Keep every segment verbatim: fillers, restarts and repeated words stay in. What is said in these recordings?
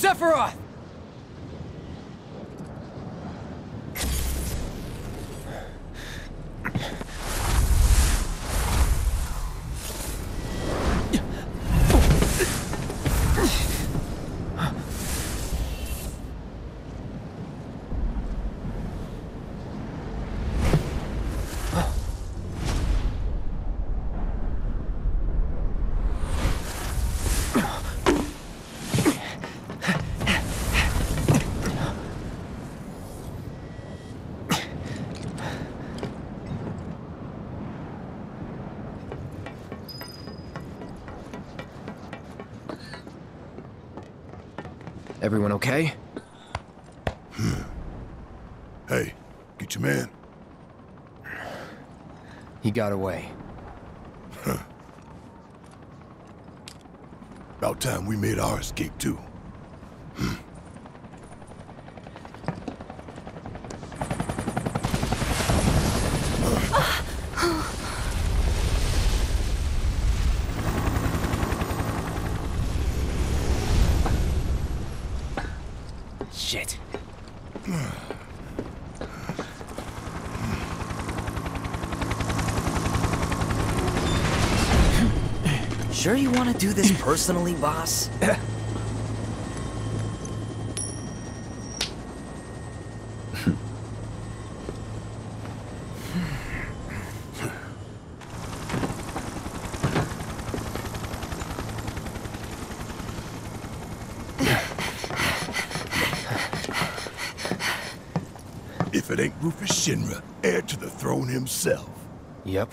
Sephiroth! Everyone okay? Hmm. Hey, get your man. He got away. Huh. About time we made our escape, too. Hmm. Shit. Sure you want to do this personally, boss? If it ain't Rufus Shinra, heir to the throne himself. Yep.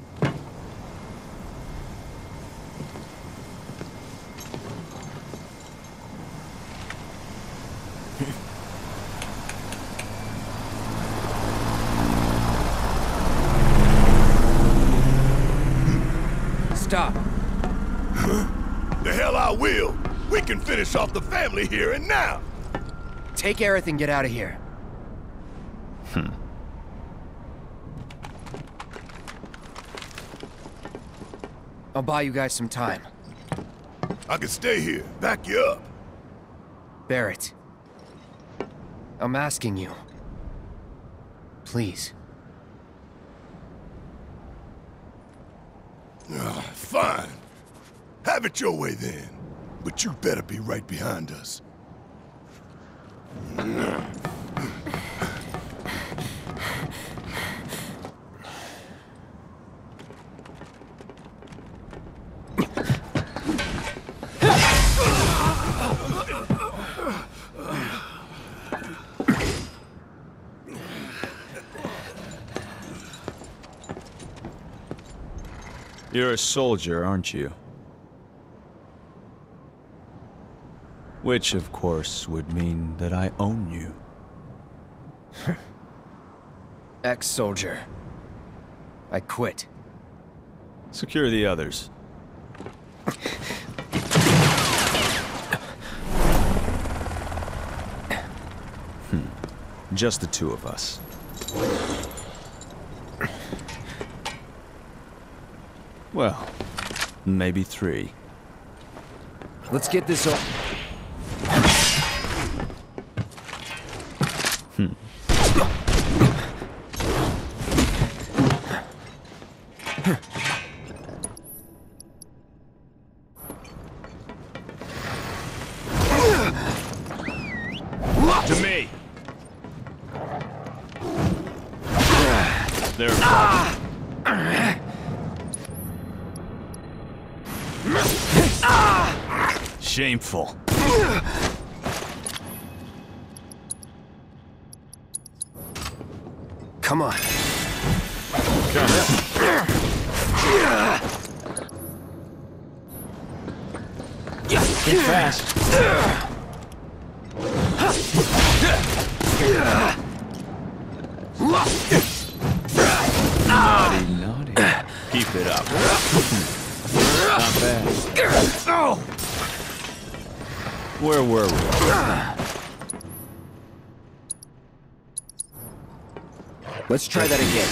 Stop. Huh? The hell I will. We can finish off the family here and now. Take Aerith and get out of here. Hmm. I'll buy you guys some time. I can stay here, back you up. Barrett. I'm asking you. Please. Uh, fine. Have it your way then. But you better be right behind us. You're a soldier, aren't you? Which, of course, would mean that I own you. Ex-soldier. I quit. Secure the others. Hmm. Just the two of us. Well, maybe three. Let's get this over. Hmm. To me. There. Ah! Shameful. Come on. Come on. Get fast. Naughty, naughty. Keep it up. Not bad. Oh! Where were we? Let's try that again.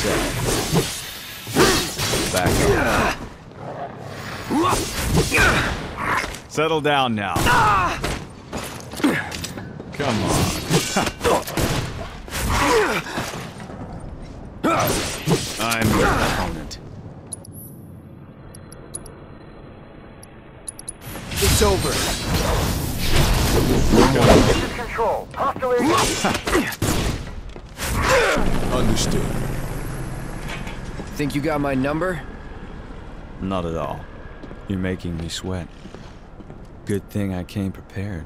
Back up. Settle down now. Come on. I'm your opponent. It's over. This is Control. Hostile Understood. Think you got my number? Not at all. You're making me sweat. Good thing I came prepared.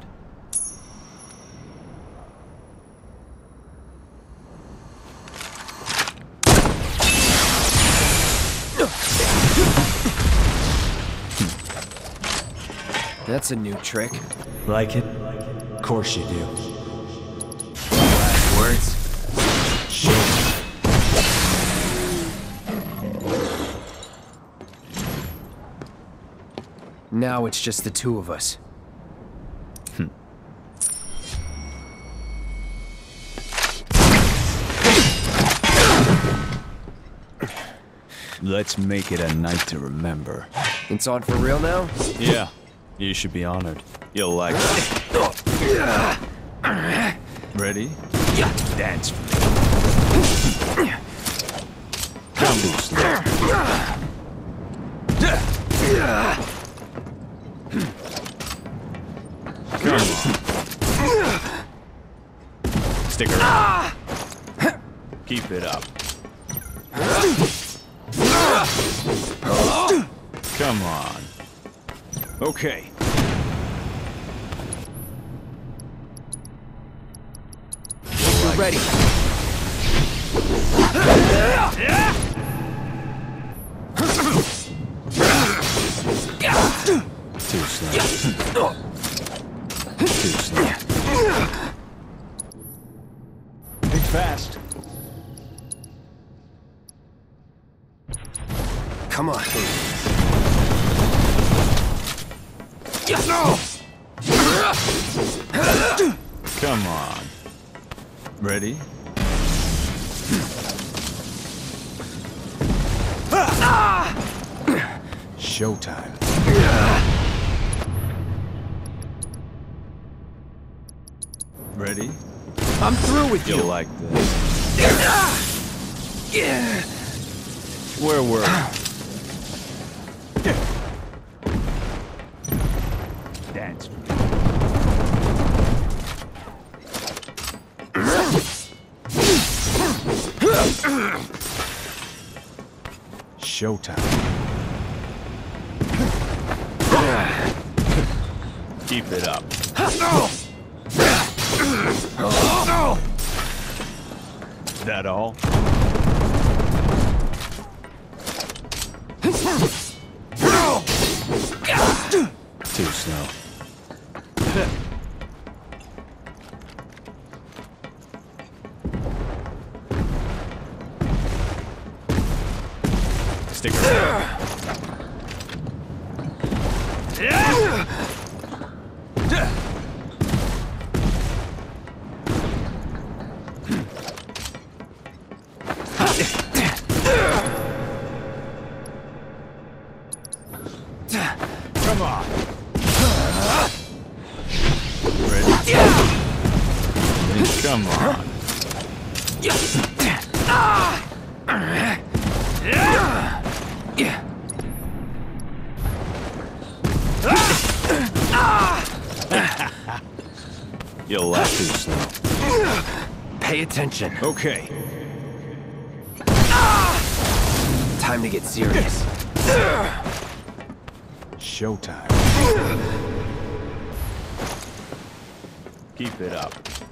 That's a new trick. Like it? Of course you do. Last words? Now it's just the two of us. Hmm. Let's make it a night to remember. It's on for real now? Yeah, you should be honored. You'll like it. Ready? Dance for me. Come on, Snow. Come on. Stick around. Keep it up. Come on. Okay. You're ready. Too slow. Too slow. Think fast. Come on. Come on. Ready? Showtime. Ready? I'm through with You'll you. like this. Where were we? Dance. Showtime. Keep it up. That all? Too slow. Stick around. Come on. Ready? Come on. You'll laugh too slow. Pay attention. Okay. Time to get serious. Showtime. Keep it up.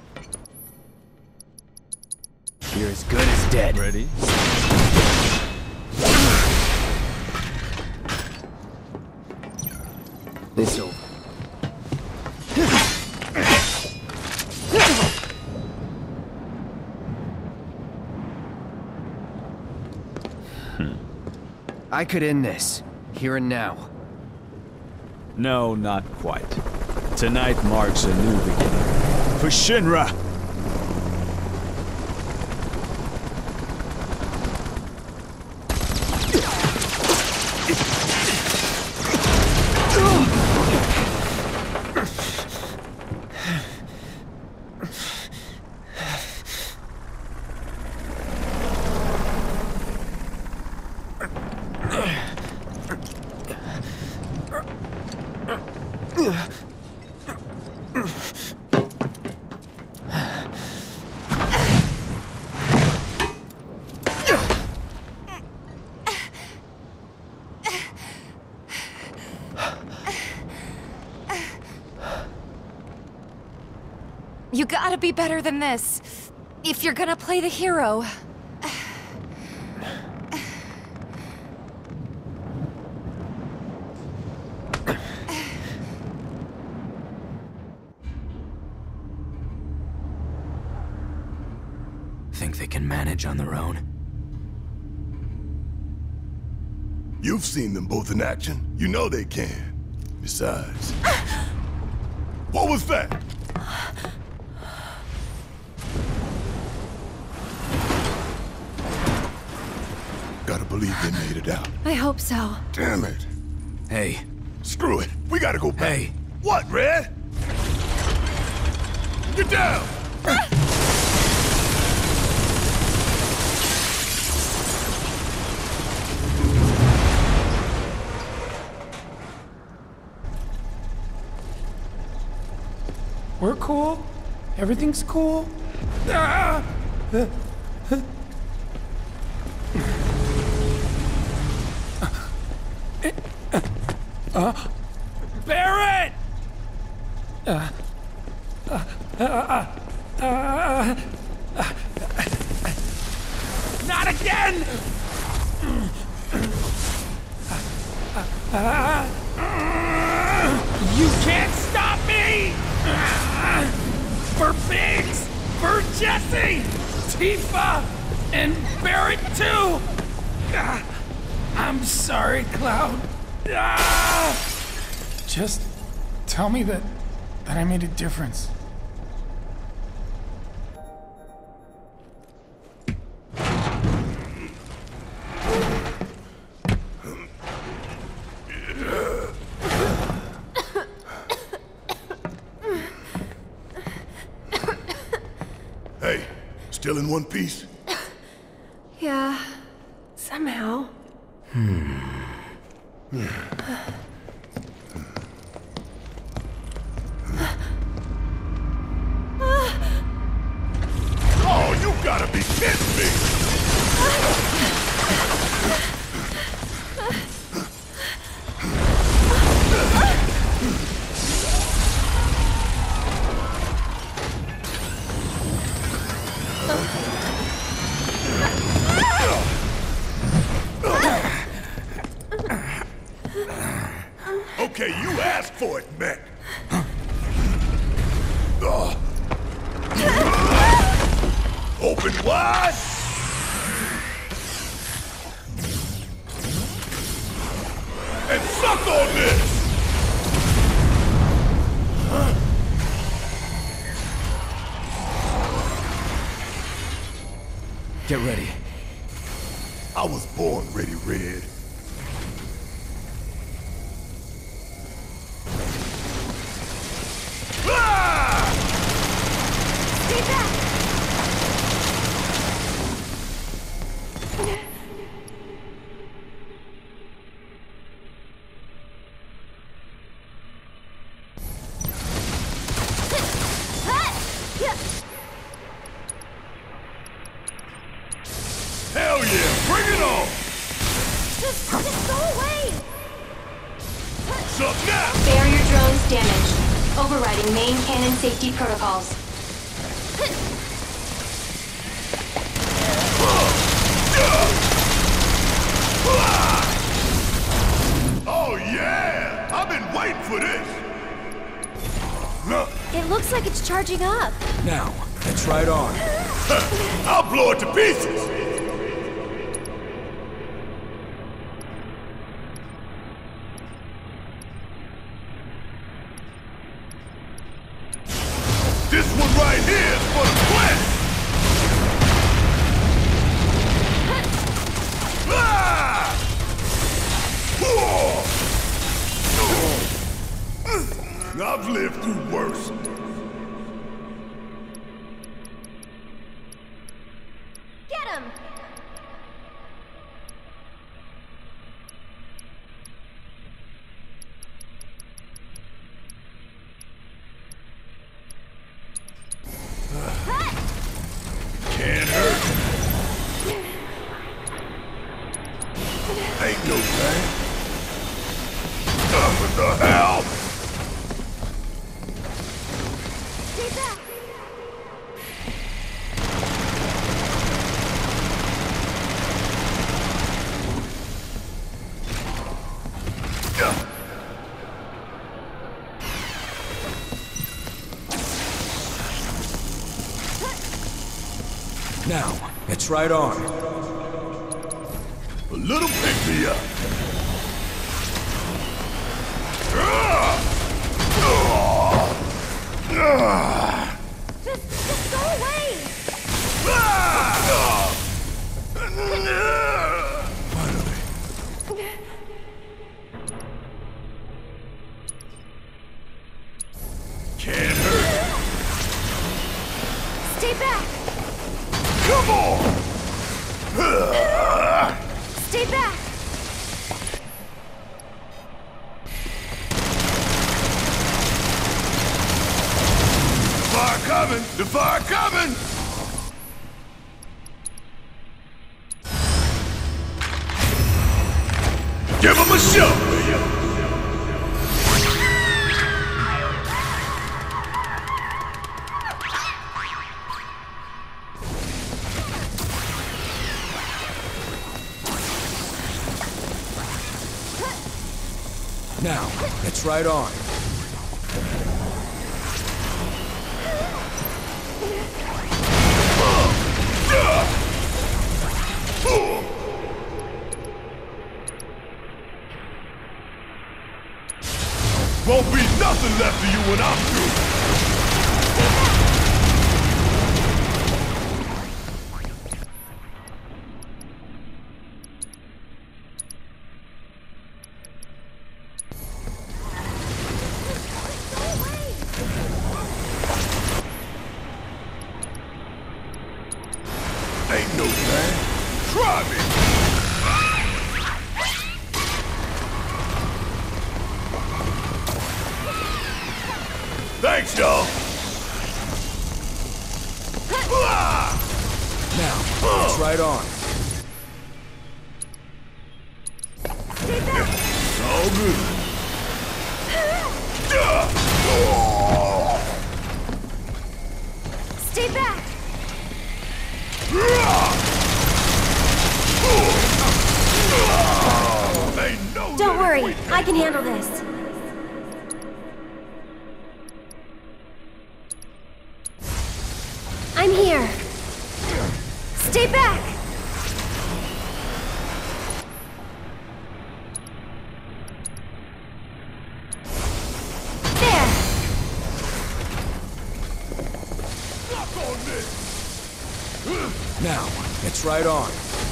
You're as good as dead. Ready? It's over. I could end this, here and now. No, not quite. Tonight marks a new beginning. For Shinra! You gotta be better than this. If you're gonna play the hero. Think they can manage on their own? You've seen them both in action. You know they can. Besides... What was that? Gotta believe they made it out. I hope so. Damn it. Hey. Screw it. We gotta go back. Hey. What, Red? Get down! We're cool. Everything's cool. Ah! Uh, Barret! Uh, uh, uh, uh, uh, not again! Uh, you can't stop me! For Biggs! For Jesse! Tifa! And Barret too! I'm sorry, Cloud. Ah! Just tell me that that I made a difference. Hey, still in one piece? Yeah, somehow. Oh, you gotta be kidding me! Okay, you asked for it, Mech. Ugh. Open wide! And suck on this! Get ready. I was born ready, Red. Ah! Stay back! Hell yeah! Bring it on! Just, just go away! What's up now? Barrier drones damaged. Overriding main cannon safety protocols. Oh yeah! I've been waiting for this! Look, It looks like it's charging up. Now, that's right on. I'll blow it to pieces! This one right here is for the quest! Ah! Whoa! I've lived through worse. Get him! Now, it's right on. A little pick-me-up. Just, just go away! Finally. Can't hurt. Stay back! Come on! Stay back! Fire coming! The fire coming! Give him a show! Now, it's right on. Won't be nothing left of you when I'm through. Ain't no thing. Try me. Thanks, y'all. Now, it's right on. All good. Stay back! Ain't no Don't worry, letting I can handle this. I'm here. Stay back! There. Fuck on this. Now, it's right on.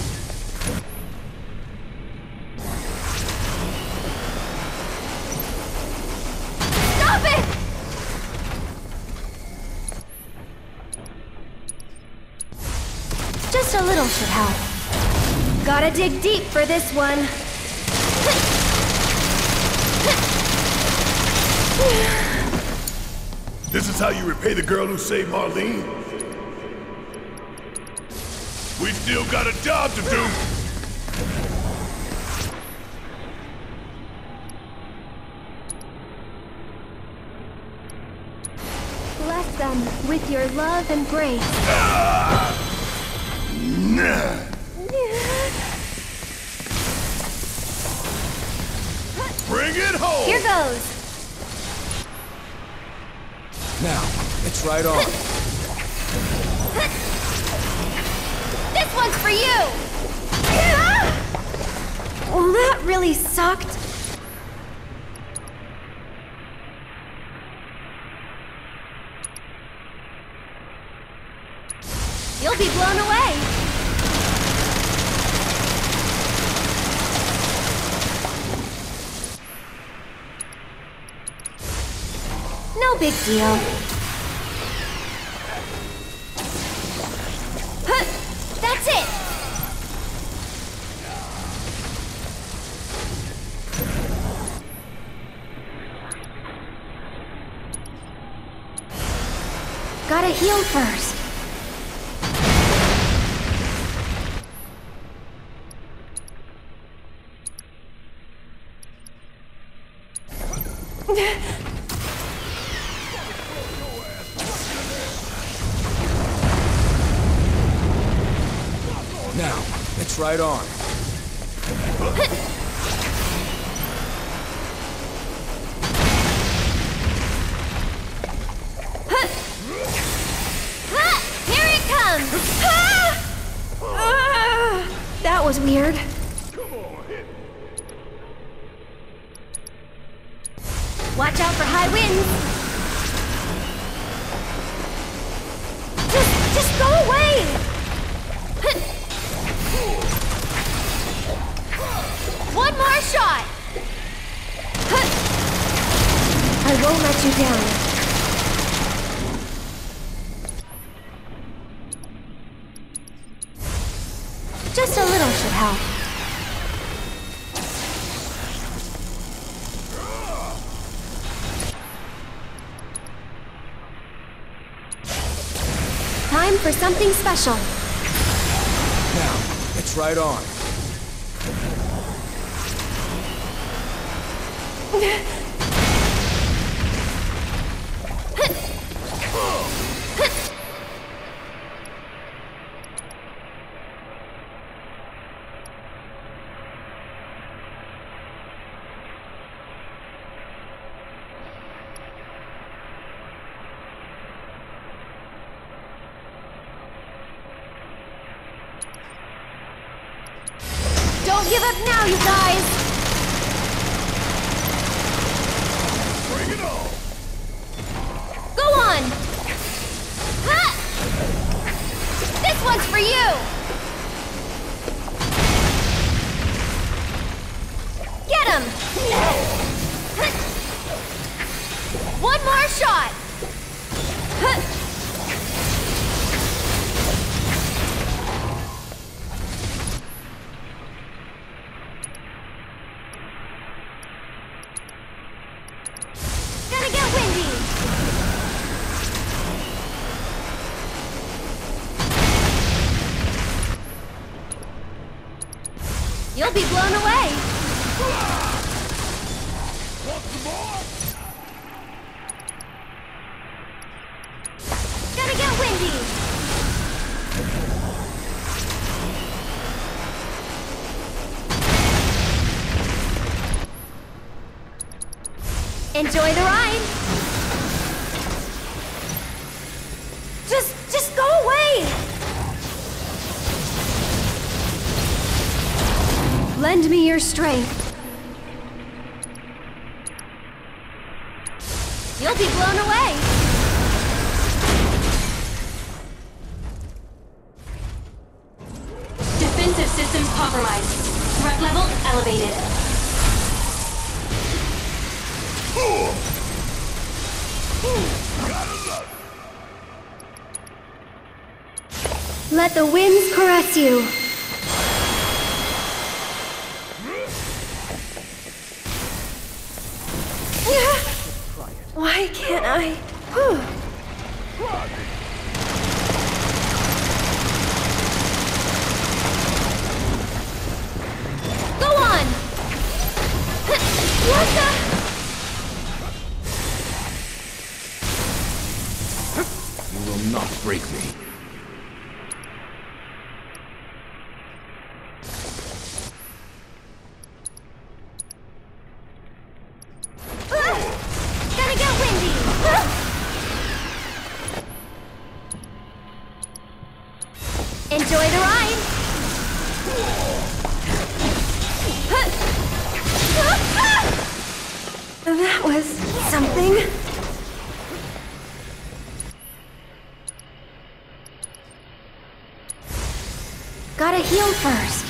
Stop it! Just a little should help. Gotta dig deep for this one. This is how you repay the girl who saved Marlene? We still got a job to do. Bless them with your love and grace. Nah. Bring it home. Here goes. Now, it's right on. This one's for you! Well, that really sucked. You'll be blown away! No big deal. Huh, that's it! Gotta heal first. Now, it's right on. Ah, here it comes! Ah! That was weird. Watch out for high winds. Just, just go away. One more shot. I won't let you down. Just a little should help. Time for something special. Now, it's right on. Don't give up now, you guys! Bring it on! Go on! Ha! This one's for you! Get him! One more shot! Gonna get windy! You'll be blown away! Want some more? Gonna get windy! Enjoy the ride! Just, just go away! Lend me your strength. You'll be blown away! Defensive systems compromised. Threat level elevated. Let the winds caress you. Why can't I? Whew. Go on! What the? You will not break me. Gonna get windy! Enjoy the ride! That was something. Gotta heal first.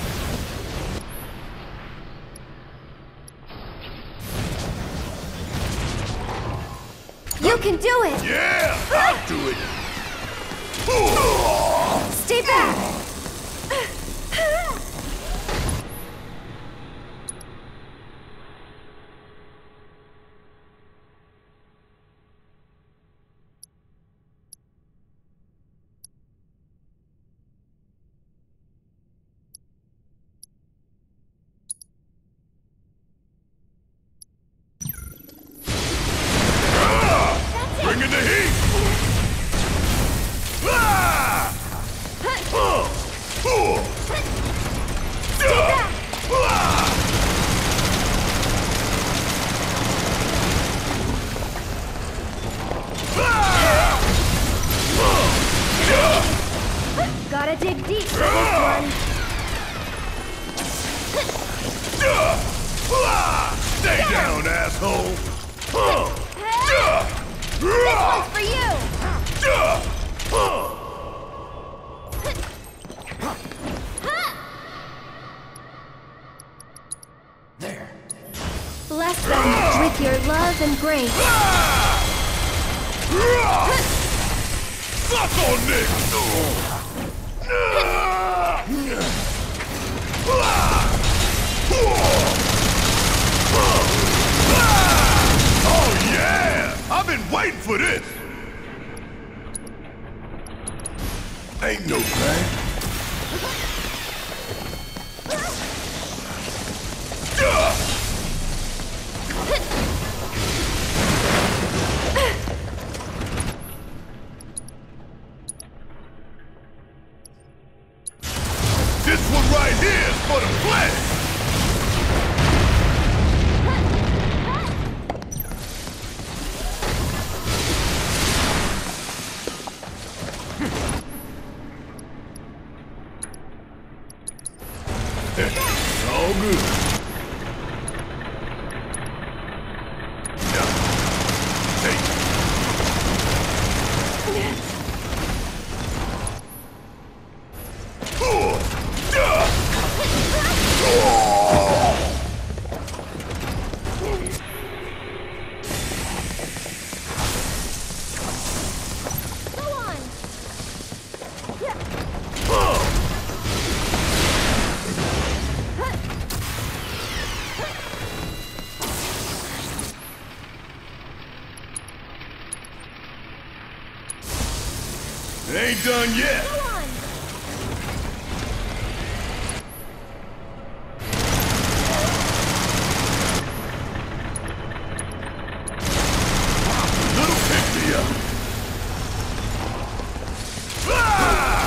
You can do it! Yeah, I'll do it! Stay back! Bringing the heat! Ah! Uh! Uh! back! Ah! Ah! Gotta dig deep for this one. down, asshole! This one's for you! There. Bless them with your love and grace. Suck on this! Oh yeah! I've been waiting for this! Ain't no thing. This one right here is for the flesh! It's all good. Yeah. Take it. Oh. Yeah. Oh. Go on! Oh. It ain't done yet. Go on! Little pick-me-up. Ah!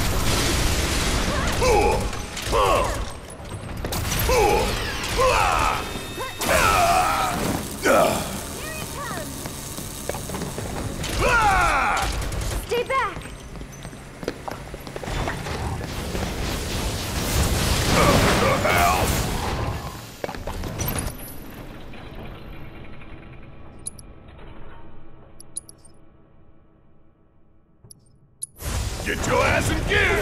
Oh! Oh! Oh! Ah! Ah! Ah! Ah! Stay back! What the hell? Get your ass in gear!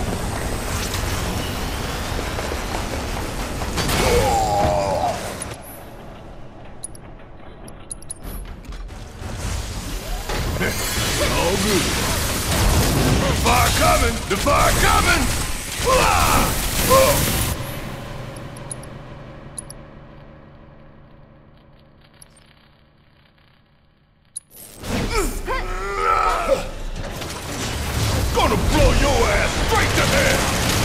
Oh! All good. The fire coming! The fire coming! Ah! Oh! Gonna blow your ass straight to hell!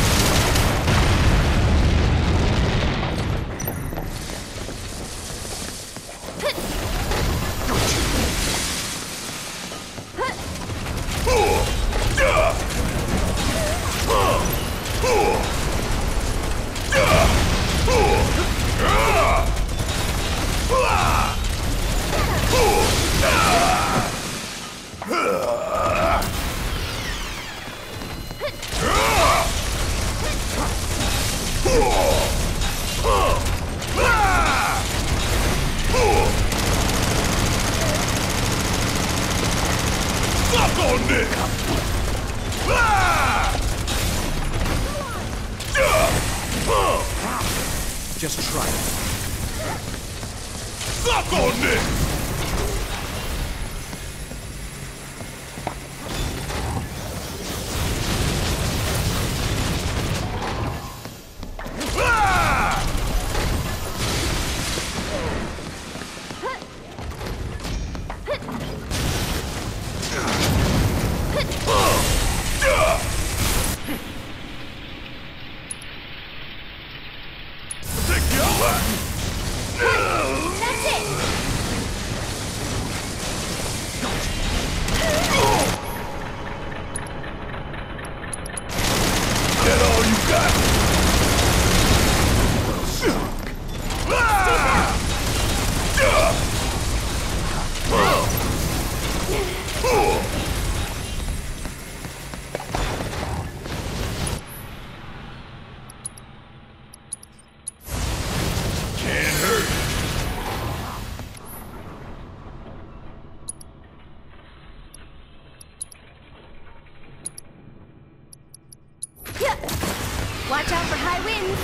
Oh! Yeah! Oh! Oh! Yeah! Oh! Ah! Ah! Oh! Ah! Ah! Suck on this! Just try it. Suck on this! Take your ass! That's it! That all you got? Can't hurt. high winds.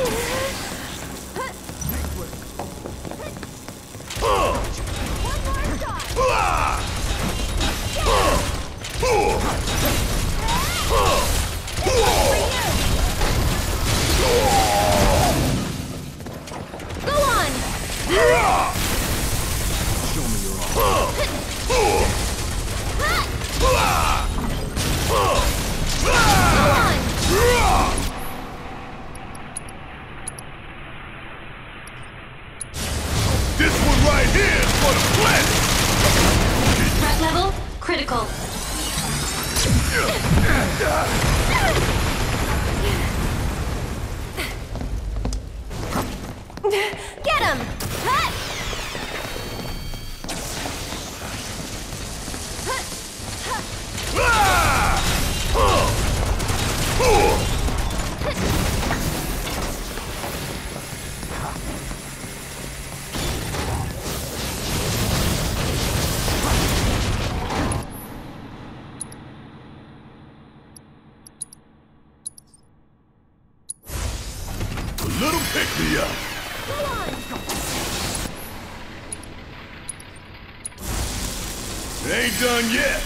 One more shot. Go on. Show me your arm. Go on. This one right here is for the flesh! Threat level critical. Get him! Hut! A little pick-me-up. It ain't done yet.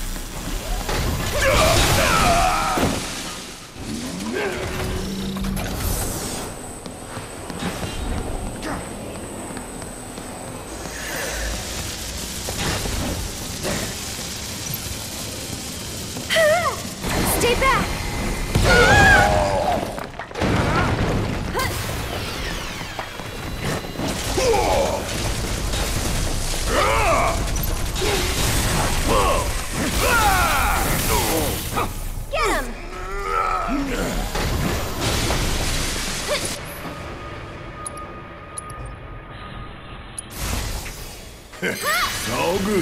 Stay back! Get him! It's all good.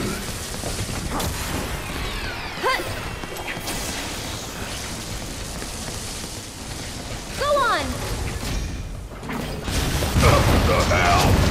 Go on! What the hell?